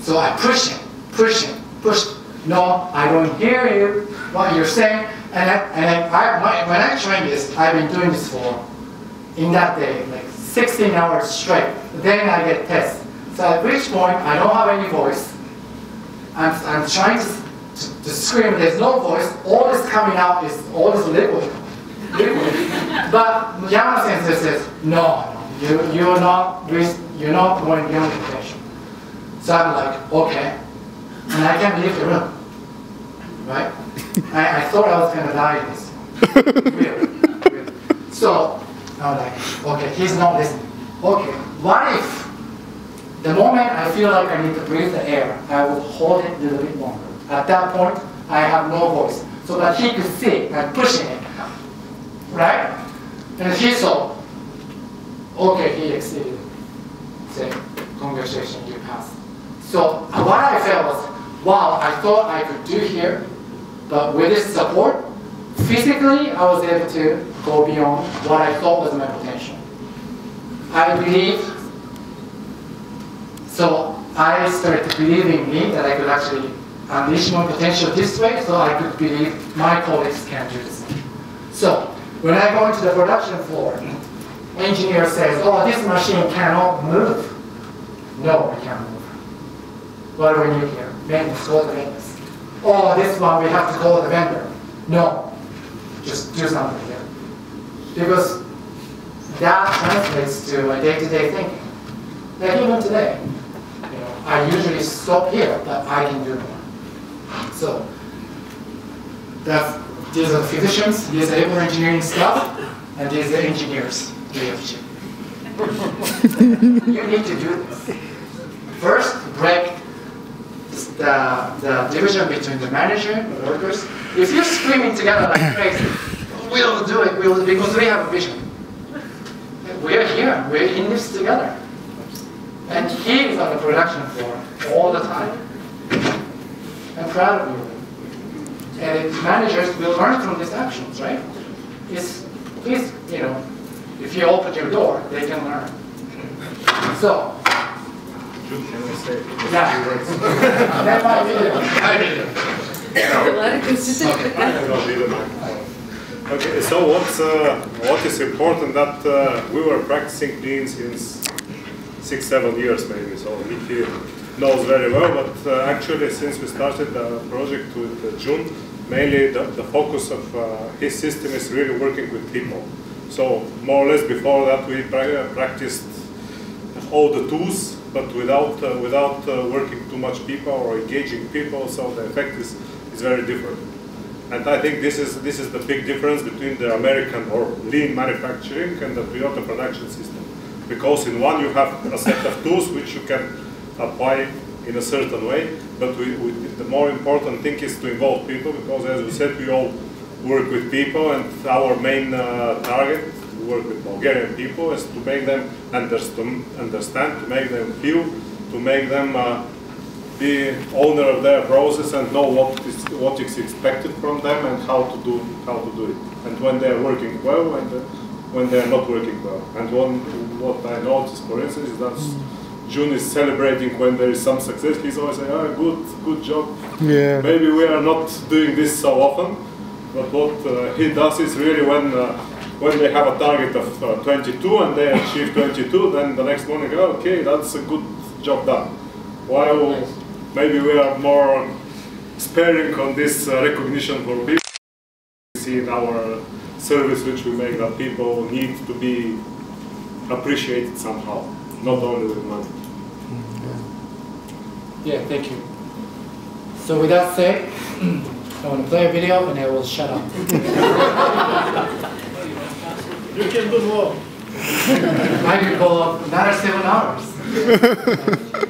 So I push him, push. No, I don't hear you, what you're saying. And when I train this, I've been doing this for, in that day, like 16 hours straight. Then I get tests. So at which point, I don't have any voice. I'm trying to scream, there's no voice. All that's coming out is all this liquid. But Yamada Sensei says, no, you're not going beyond the potential. So I'm like, okay. And I can't leave the room. Right? I thought I was going to die in this. Really. So I'm like, okay, he's not listening. Okay, what if the moment I feel like I need to breathe the air, I will hold it a little bit longer. At that point, I have no voice. So that he could see I'm pushing it. Right? And he saw, okay, he exceeded. Say, congratulations, you passed. So what I felt was, wow, I thought I could do here, but with this support, physically I was able to go beyond what I thought was my potential. I believe, so I started to believe in me that I could actually unleash my potential this way, so I could believe my colleagues can do the same. So when I go into the production floor, engineer says, oh, this machine cannot move. No, it can't move. What do we need here? Maintenance, call the maintenance. Oh, this one we have to call the vendor. No, just do something here. Because that translates to a day-to-day thinking. Like even today, I usually stop here, but I can do more. So these are the physicians, these are labor engineering staff, and these are engineers. You need to do this. First, break the division between the manager and the workers. If you're screaming together like crazy, we'll do it, because we have a vision. We're here, we're in this together. And he is on the production floor all the time. I'm proud of you. And managers will learn from these actions, right? Please, if you open your door, they can learn. So, Can I say yeah. That's my video. Okay, so what is important that we were practicing Lean since 6-7 years maybe, so Mickey knows very well, but actually since we started the project with Jun, mainly the focus of his system is really working with people. So more or less before that we practiced all the tools, but without working too much people or engaging people, so the effect is very different. And I think this is the big difference between the American or lean manufacturing and the Toyota production system. Because in one you have a set of tools which you can apply in a certain way, but the more important thing is to involve people, because as we said, we all work with people, and our main target to work with Bulgarian people is to make them understand, to make them feel, to make them be owner of their process and know what is expected from them and how to do it. And when they are working well and when they are not working well. And what I noticed, for instance, is that Jun is celebrating when there is some success. He's always saying, "Oh, good job." Yeah. Maybe we are not doing this so often, but what he does is really when they have a target of 22 and they achieve 22, then the next morning, oh, okay, that's a good job done. While maybe we are more sparing on this recognition for people. We see in our service which we make that people need to be appreciated somehow, not only with money. Yeah, thank you. So with that said, I want to play a video and I will shut up. You can do more. I could go another 7 hours.